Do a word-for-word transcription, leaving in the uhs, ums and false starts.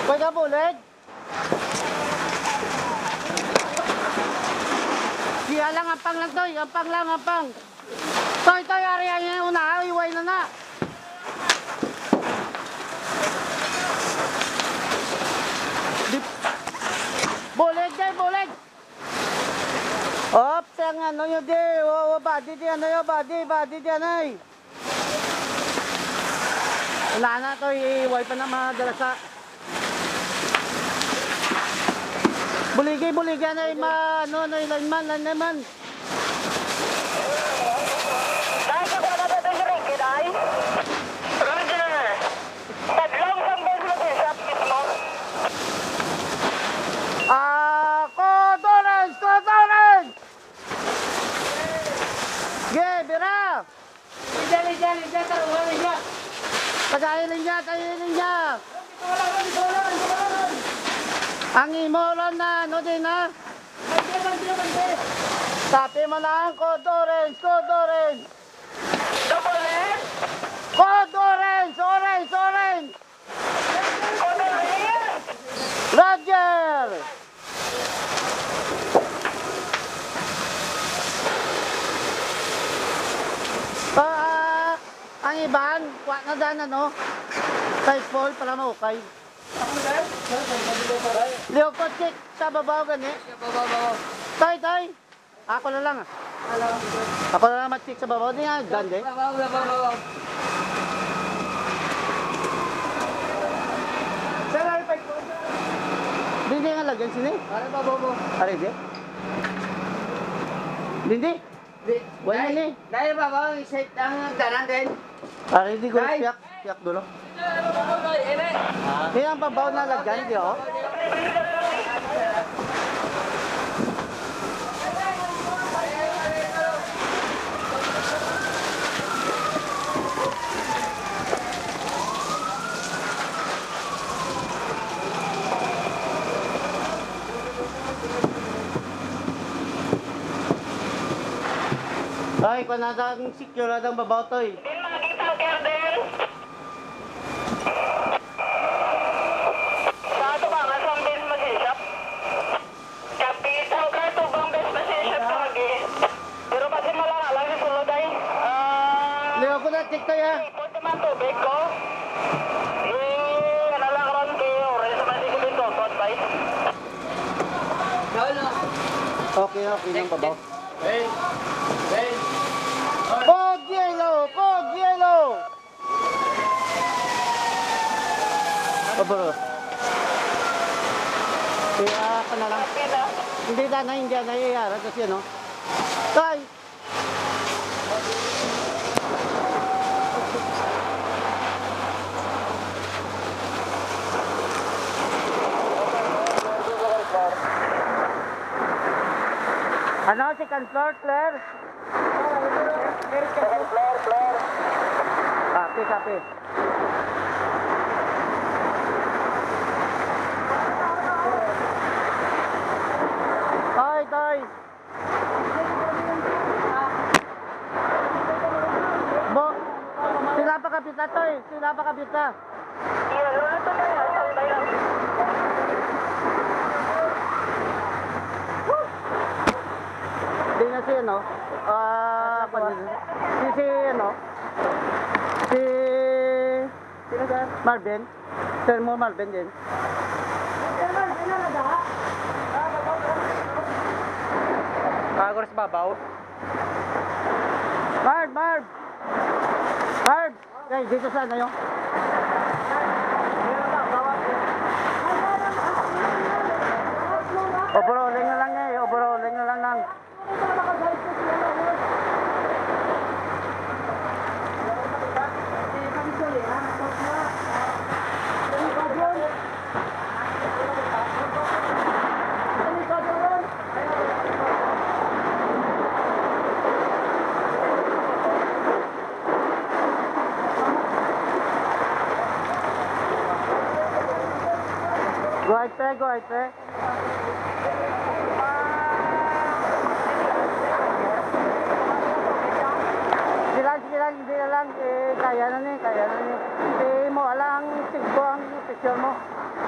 Pwede ka bulig? Siya lang, ampang lang toy, ampang lang, ampang. Toy, toy, area niya yung una, iway na na. Bulig dyan, bulig. Ops, ang ano yun di, o, body di, ano yun, body, body di, ano yun. Wala na to, iway pa na mga dalasa. Buligi, buligi na yung mga, ano, ano, lineman, lineman. Dahil sa kung ano ito yung ring, kiday? Roger. Tadlong sang base mag-isap mismo. Ah, Codorens, Codorens! Ge, bira! Lijan, lijan, lijan, taruhan, lijan. Tagailin niya, tagailin niya! Dito wala, dito wala, dito wala. Ang imolon na, ano din ha? Bante, bante, bante. Sabi mo na ang Codorens, Codorens! Double S. Codorens, orange, orange! Codorens. Roger! Ah, ang iban, kuha na dyan ano? Type four para maukay. Leo ko check sa babaw gani. Tay, tay. Ako na lang ah. Ako na lang mag-check sa babaw. Hindi nga, ganda eh. Hindi nga lagyan sini. Ari di? Hindi? Wala ni. Dahil babaw, iset ang danan din. Ari di ko piyak. Piyak dulo. Hindi ang babaw na lagyan di oh. Ay, kung natang secure na ang babaw to eh. Din makikita ang kerden. Sa ato ba, nga sa base mag-isap? Kapitan ka ito bang base mag-isap sa mag-i? Pero kasi malala lang yung sulod ay. Ah... Leo ko na check to ya. Ipot naman tubig ko. Eh, nalang ron kayo. Resa man di ko dito. Tot ba? Okay, okay ng babaw. Hey! Hey! Code yellow! Code yellow! O bro. Kaya ka na lang. Hindi na na, hindi na nangyayara kasi ano. Tay! Ano, second floor, Claire? Second floor, floor. Copy, copy. Tay, tay. Bo, sila pa kapita to eh. Sila pa kapita. Iya, lolo to na yan. Sambay lang. Di na si ano. Ah, uh, si si ano. Si sino ka? Marvin. Sir mo Marvin din. Ako sa babaw. Marv, Marv. Marv. Ay, dito sana yung. Overalling na lang eh. Overalling na lang lang. Go ahead, sir. Go ahead, sir. Sige lang, sige lang, hindi na lang. Eh, kaya na ni, kaya na ni. Eh, mo alang sigbo ang picture mo.